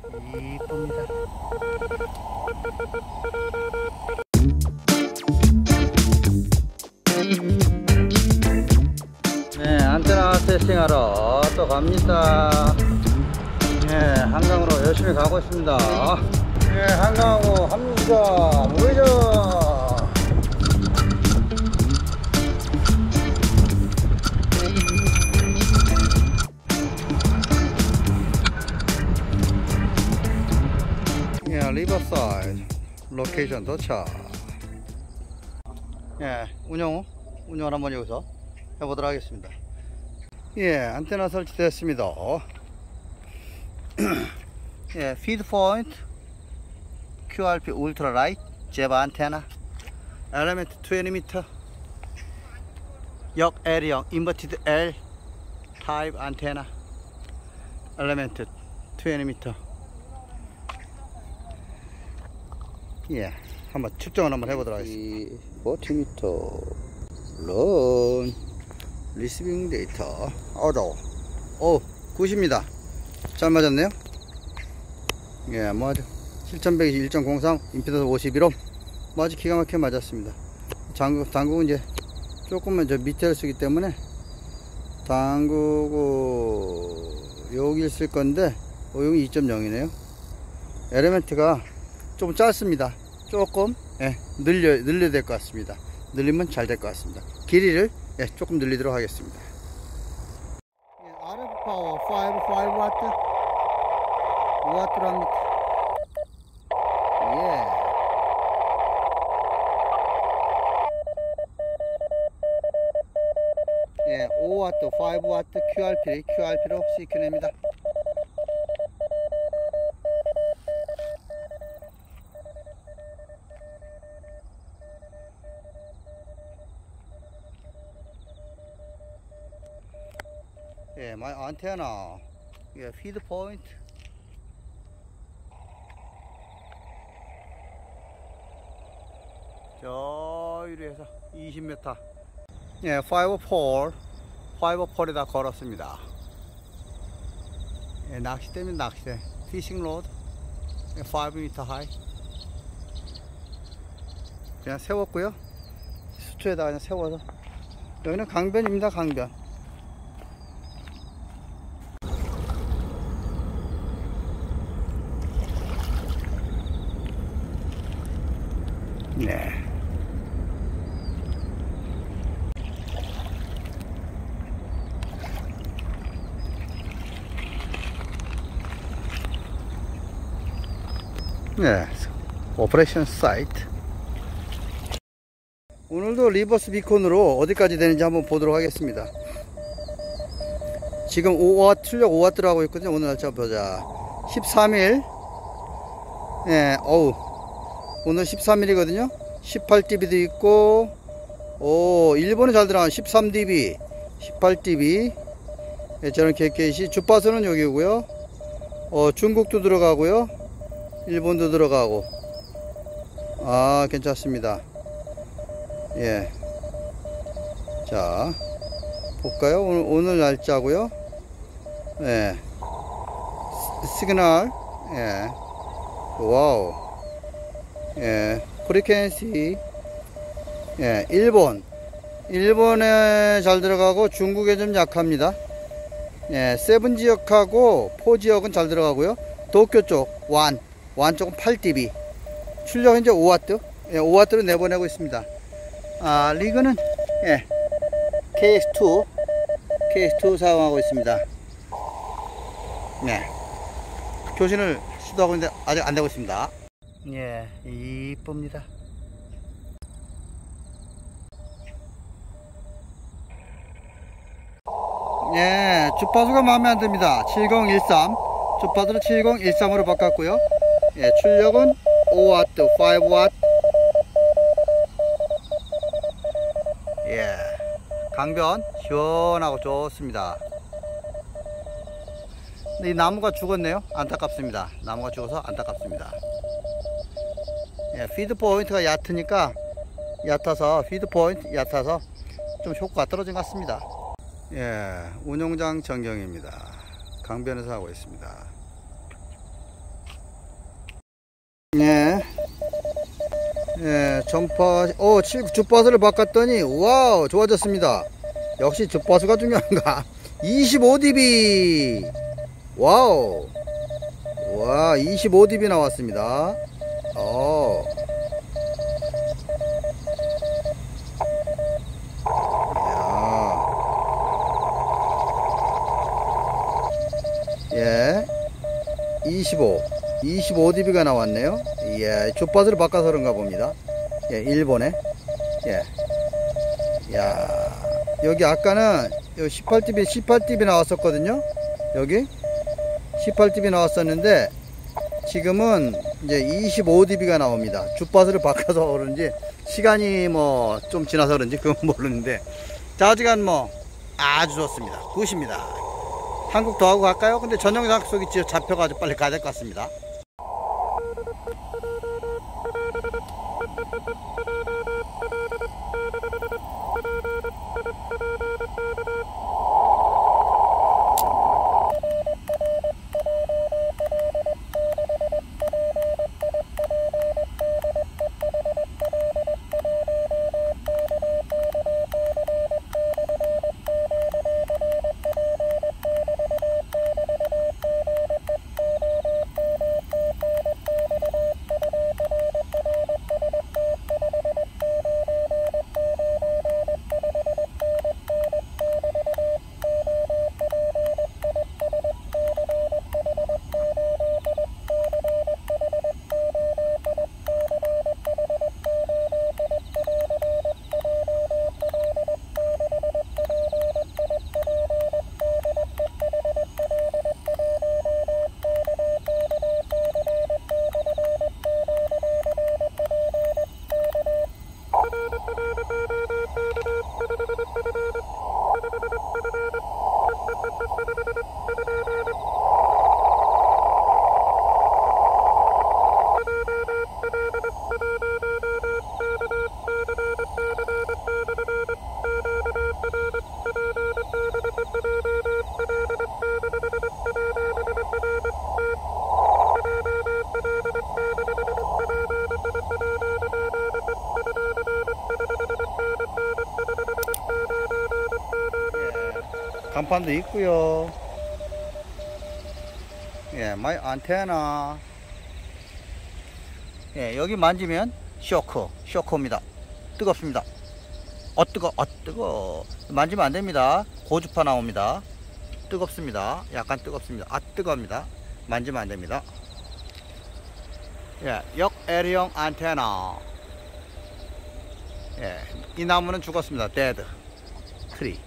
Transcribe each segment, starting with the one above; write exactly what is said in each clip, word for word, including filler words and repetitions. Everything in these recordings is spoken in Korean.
이쁩니다. 네, 안테나 테스팅하러 또 갑니다. 네, 한강으로 열심히 가고 있습니다. 네, 한강하고 합니다. 모이죠. 예, 리버사이드 로케이션 도착. 예, 운영 운영을 한번 여기서 해보도록 하겠습니다. 예, 안테나 설치되었습니다. 예, 피드 포인트 큐알피 울트라 라이트 제바 안테나 엘리멘트 이십 미터 역 L형 인버티드 L 타입 안테나 엘리멘트 이십 미터. 예, 한번 측정을 한번 해보도록 하겠습니다. 사십 미터 런 리시빙 데이터 어도 오 굿입니다. 잘 맞았네요. 예, 뭐 아주 칠천백이십 일 점 공삼 임피던스 오십일 옴 뭐 아주 기가 막히게 맞았습니다. 당국, 당국은 이제 조금만 저 밑에를 쓰기 때문에 당국은 여기 쓸 건데 어, 여기 이 점 영이네요 엘리멘트가 좀 짧습니다. 조금 예, 늘려, 늘려야 될 것 같습니다. 늘리면 잘 될 것 같습니다. 길이를 예, 조금 늘리도록 하겠습니다. 예, 알에프 파워 오, 오 와트 오 와트로 합니다. 예. 예, 오 와트, 오 와트 큐알피, 큐알피로 씨큐냅니다. 예, 마이 안테나 예, 피드 포인트 저기로 해서 이십 미터 예, 오십사 오십사에다 걸었습니다. 예, 낚싯대면 낚싯대 피싱 로드 예, 오 미터 하이 그냥 세웠고요. 수초에다 그냥 세워서 여기는 강변입니다. 강변. 네. 네. 오퍼레이션 사이트. 오늘도 리버스 비콘으로 어디까지 되는지 한번 보도록 하겠습니다. 지금 오 와트, 출력 오 와트로 하고 있거든요. 오늘 날짜 보자. 십삼 일. 예, 어우. 오늘 십삼 일이거든요. 십팔 디비도 있고, 오, 일본에 잘 들어간 십삼 디비, 십팔 디비. 예, 저런 객켓이 주파수는 여기고요. 어, 중국도 들어가고요. 일본도 들어가고. 아, 괜찮습니다. 예. 자, 볼까요? 오늘, 오늘 날짜고요. 예. 시그널. 예. 와우. 예, 프리퀀시 예, 일본 일본에 잘 들어가고 중국에 좀 약합니다. 예, 세븐 지역하고 사 지역은 잘 들어가고요. 도쿄 쪽 완, 완 쪽은 팔 디비 출력 현재 오 와트 예, 오 와트로 내보내고 있습니다. 아, 리그는 예, 케이엑스 투 케이엑스 투 사용하고 있습니다. 네, 교신을 시도하고 있는데 아직 안 되고 있습니다. 예, 이쁩니다. 예, 주파수가 마음에 안 듭니다. 칠공일삼 주파수를 칠공일삼으로 바꿨고요. 예, 출력은 오 와트, 오 와트. 예, 강변 시원하고 좋습니다. 근데 이 나무가 죽었네요. 안타깝습니다. 나무가 죽어서 안타깝습니다. 예, 피드 포인트가 얕으니까 얕아서 피드 포인트 얕아서 좀 효과가 떨어진 것 같습니다. 예, 운용장 전경입니다. 강변에서 하고 있습니다. 예, 전파, 어, 주파수를 바꿨더니, 와우, 좋아졌습니다. 역시 주파수가 중요한가. 이십오 디비. 와우. 와, 이십오 디비 나왔습니다. 어. 예. 이십오. 이십오 디비가 나왔네요. 예, 주파수를 바꿔서 그런가 봅니다. 예, 일본에. 예. 야, 여기 아까는 여기 십팔 디비, 십팔 디비 나왔었거든요. 여기 십팔 디비 나왔었는데 지금은 이제 이십오 디비가 나옵니다. 주파수를 바꿔서 그런지 시간이 뭐 좀 지나서 그런지 그건 모르는데 자지간 뭐 아주 좋습니다. 굿입니다. 한국 더 하고 갈까요? 근데 전용 약속이 잡혀가지고 빨리 가야 될 것 같습니다. 간판도 있고요. 예, 마이 안테나. 예, 여기 만지면 쇼크, 쇼크입니다. 뜨겁습니다. 어 뜨거, 어 뜨거. 만지면 안 됩니다. 고주파 나옵니다. 뜨겁습니다. 약간 뜨겁습니다. 아 뜨겁습니다. 만지면 안 됩니다. 예, 역에리형 안테나. 예, 이 나무는 죽었습니다. 데드 트리.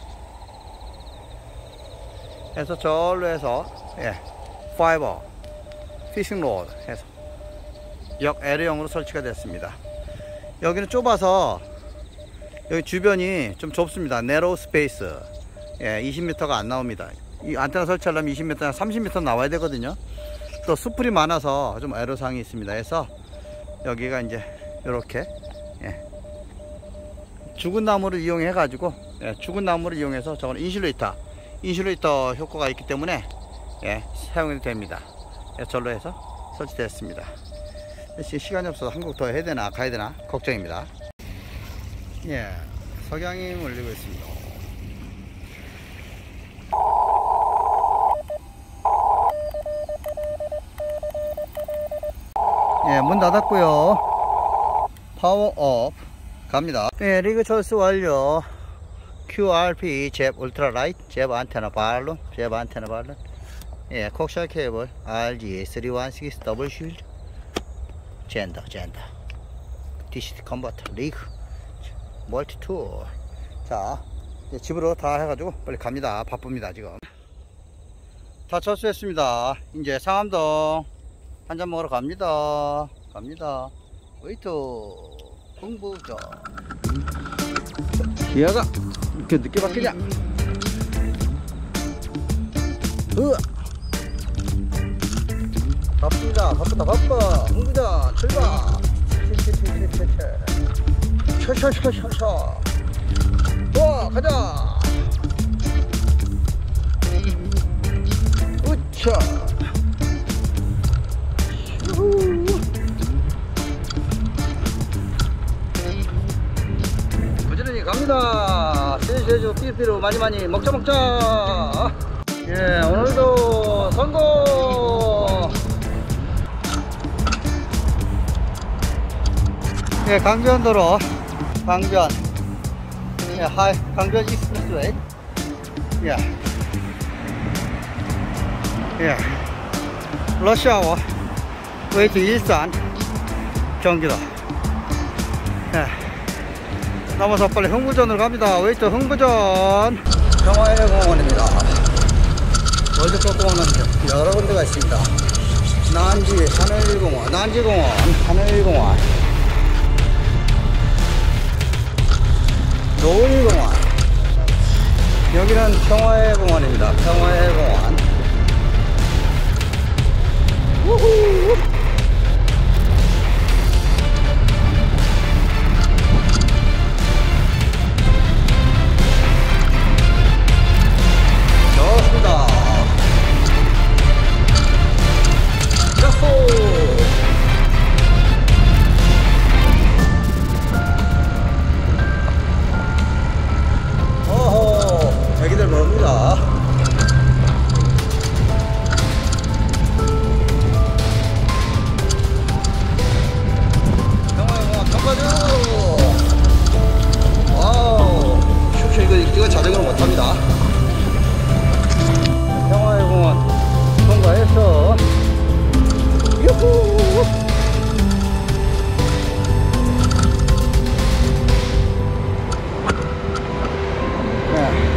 해서 절로 해서 예, 파이버 피싱 로드 해서 역에리형으로 설치가 됐습니다. 여기는 좁아서 여기 주변이 좀 좁습니다. 네로우 스페이스. 예, 이십 미터가 안 나옵니다. 이 안테나 설치하려면 이십 미터, 삼십 미터 나와야 되거든요. 또 수풀이 많아서 좀 애로사항이 있습니다. 해서 여기가 이제 이렇게 예, 죽은 나무를 이용해 가지고 예, 죽은 나무를 이용해서 저건 인슐레이터 인슐레이터 효과가 있기 때문에 예, 사용이 됩니다. 예, 절로 해서 설치되었습니다. 시간이 없어서 한국 더 해야 되나 가야 되나 걱정입니다. 예, 석양이 몰리고 있습니다. 예, 문 닫았고요. 파워 업 갑니다. 예, 리그 철수 완료. 큐알피 잽 울트라 라이트 잽 안테나 발론 잽 안테나 발론. 예, 콕셜 케이블 알지 삼백십육 더블 쉴드 젠더 젠더 디시티 컨버터 리그 멀티 툴. 자, 이제 집으로 다 해가지고 빨리 갑니다. 바쁩니다. 지금 다 철수했습니다. 이제 상암동 한잔 먹으러 갑니다. 갑니다. 웨이트 홍보자. 기아가 이렇게 늦게 바뀌냐? 으아! 바쁩니다. 바쁘다 바빠. 홍보자 출발. 샤샤샤샤샤. 와 가자. 우차. 흑돼지 삐삐로 많이 많이 먹자 먹자. 예, 오늘도 성공. 예, 강변도로 강변. 예, 하이 강변 익스프레스웨이. 예. 예. 러시아워 웨이트 일산 경기도. 예. 넘어서 빨리 흥부전으로 갑니다. 웨이트 흥부전. 평화해공원입니다. 월드컵 공원은 여러 군데가 있습니다. 난지 하늘공원, 난지공원, 하늘공원, 노을공원. 여기는 평화해공원입니다. 평화해공원. 우후. 좋습니다. 야호. 어허, 애기들 모릅니다. 평화영화 평가죠. 와우, 슈슈 이거 이거 자전거는 못합니다. 평화의공원 통과해서 유후. 네.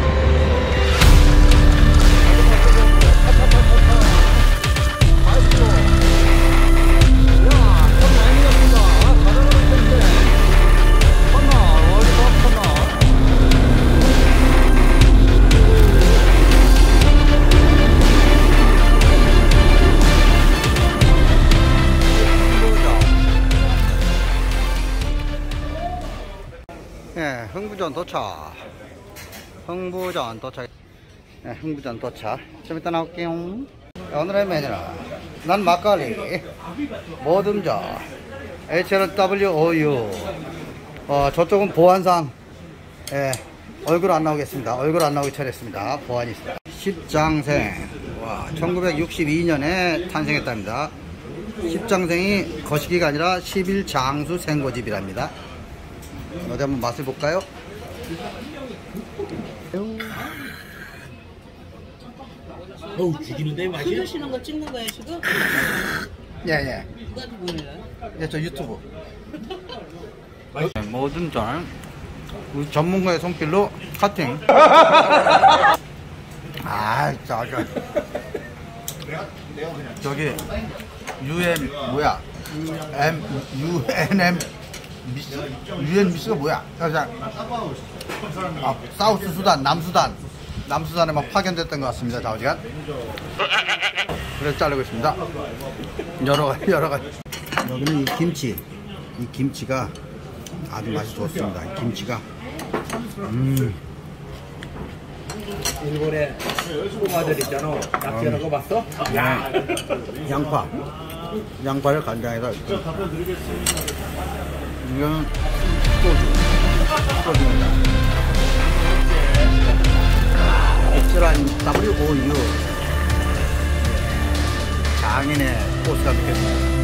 예, 흥부전 도착. 흥부전 도착. 예, 흥부전 도착. 좀 이따 나올게요. 오늘의 메뉴는 난 막걸리, 모듬전, 에이치엘은 더블유오유. 어, 저쪽은 보안상. 예, 얼굴 안 나오겠습니다. 얼굴 안 나오게 처리했습니다. 보안이 있습니다. 십장생. 와, 천구백육십이 년에 탄생했답니다. 십장생이 거시기가 아니라 십일장수 생고집이랍니다. 어디 한번 맛을 볼까요? 어우, 죽이는데 맛이? 찍으시는 거 찍는 거예요 지금? 예예. 누가 누구예요? 예, 저 유튜브. 모든 전 우리 전문가의 손길로 카팅. 아, 짜져. 저기 유엠 뭐야? M 유엔엠 미스, 유엔 미스가 뭐야? 자, 아, 사우스 수단, 남수단, 남수단에 막 파견됐던 것 같습니다. 좌우지간. 그래서 자르고 있습니다. 여러 가지, 여러 가지. 여기는 이 김치, 이 김치가 아주 맛이 좋습니다. 이 김치가. 음. 일본에 꼬마들 있잖아. 낚시하는 거 봤어? 야. 양파. 양파를 간장에다. 이건 소주. 소주입니다. 에이치엘은 더블유오유. 장인의 코스가 느껴집니다.